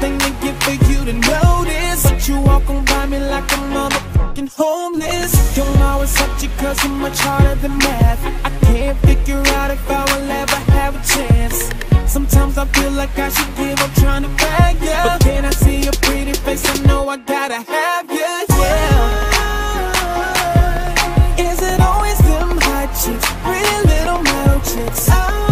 anything to get for you to notice, but you walk on by me like I'm motherfucking homeless. Don't always help you cause you're much harder than math. I can't figure out if I will ever have a chance. Sometimes I feel like I should give up trying to bag you, but then I see your pretty face, I know I gotta have you, yeah. Is it always them hot chicks, pretty little model chicks?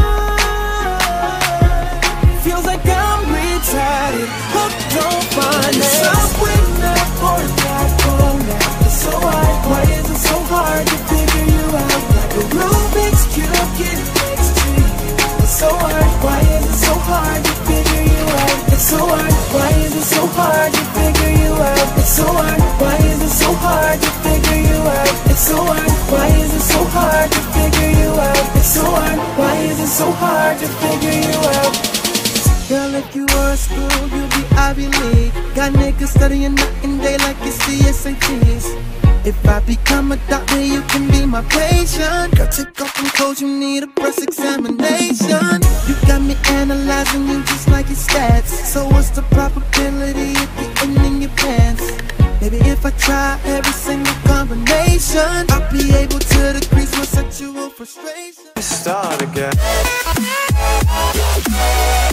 Feels like I'm retarded, hooked on finance. I'm waiting up for a guy for now. It's so hard, why is it so hard to figure you out? Like a Rubik's Cube, getting next to you. It's so hard, why is it so hard to figure you out? It's so hard, why is it so hard to figure you out? It's so hard, why is it so hard to figure you out? It's so hard, why is it so hard to figure you out? It's so hard, why is it so hard to figure you out? Girl, if you were a school, you'd be Ivy League. Got niggas studying night and day like it's CSATs. If I become a doctor, you can be my patient. Got take off from clothes, you need a breast examination. You got me analyzing you just like your stats. So what's the probability of getting in your pants? Baby, if I try every single combination, I'll be able to decrease my sexual frustration. Start again.